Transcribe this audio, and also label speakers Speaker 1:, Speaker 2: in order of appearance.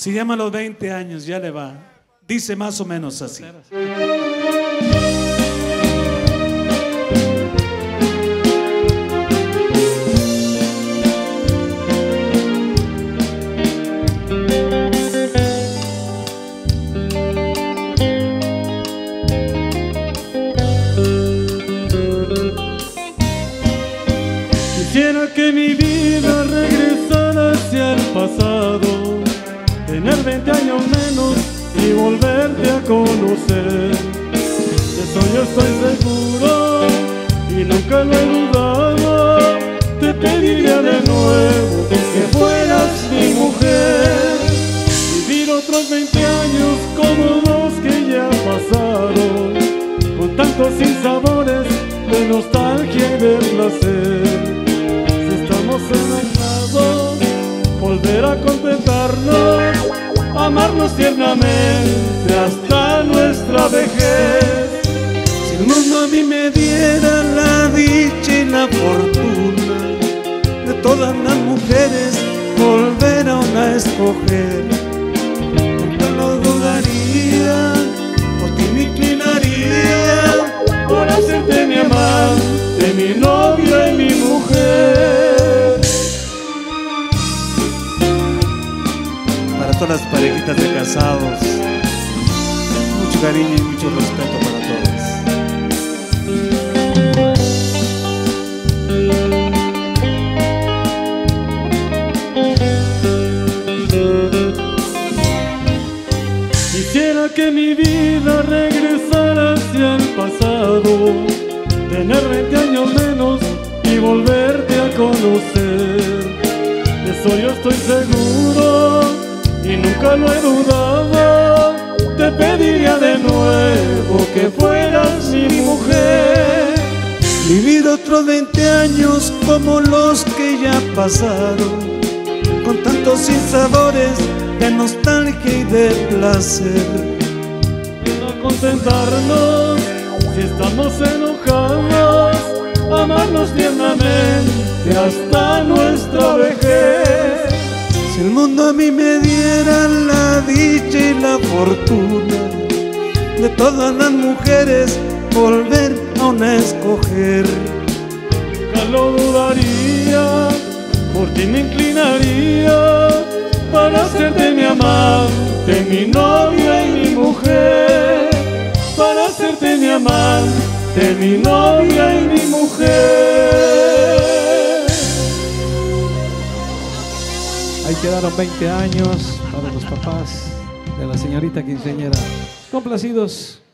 Speaker 1: Se llama Los 20 años, ya le va. Dice más o menos así.
Speaker 2: Quisiera que mi vida regresara hacia el pasado, tener 20 años menos y volverte a conocer. De eso yo estoy seguro y nunca lo he dudado. Te pediría de nuevo que fueras mi mujer. Vivir otros 20 años como los que ya pasaron, con tantos sinsabores de nostalgia y de placer. Enamorados, volver a contentarnos, amarnos tiernamente hasta nuestra vejez.
Speaker 1: Si el mundo a mí me diera la dicha y la fortuna de todas las mujeres, volver a una a escoger, nunca lo dudaría, por ti me inclinaría,
Speaker 2: por hacerte mi amante, mi novia y mi mujer.
Speaker 1: Para todas las parejitas de casados, mucho cariño y mucho respeto para todos.
Speaker 2: Quisiera que mi vida regresara hacia el pasado, tener 20 años menos y volverte a conocer. De eso yo estoy seguro y nunca lo he dudado. Te pediría de nuevo que fueras mi mujer.
Speaker 1: Vivir otros 20 años como los que ya pasaron, con tantos sinsabores de nostalgia y de placer.
Speaker 2: A contentarnos si estamos enojados, amarnos tiernamente hasta nuestra vejez.
Speaker 1: Si el mundo a mí me diera la dicha y la fortuna de todas las mujeres, volver a una a escoger,
Speaker 2: nunca lo dudaría, por ti me inclinaría, para hacerte mi amante, mi novia y mi mujer. Para hacerte mi amante, mi novia y mi mujer.
Speaker 3: Ahí quedaron 20 años para los papás de la señorita quinceañera. Complacidos.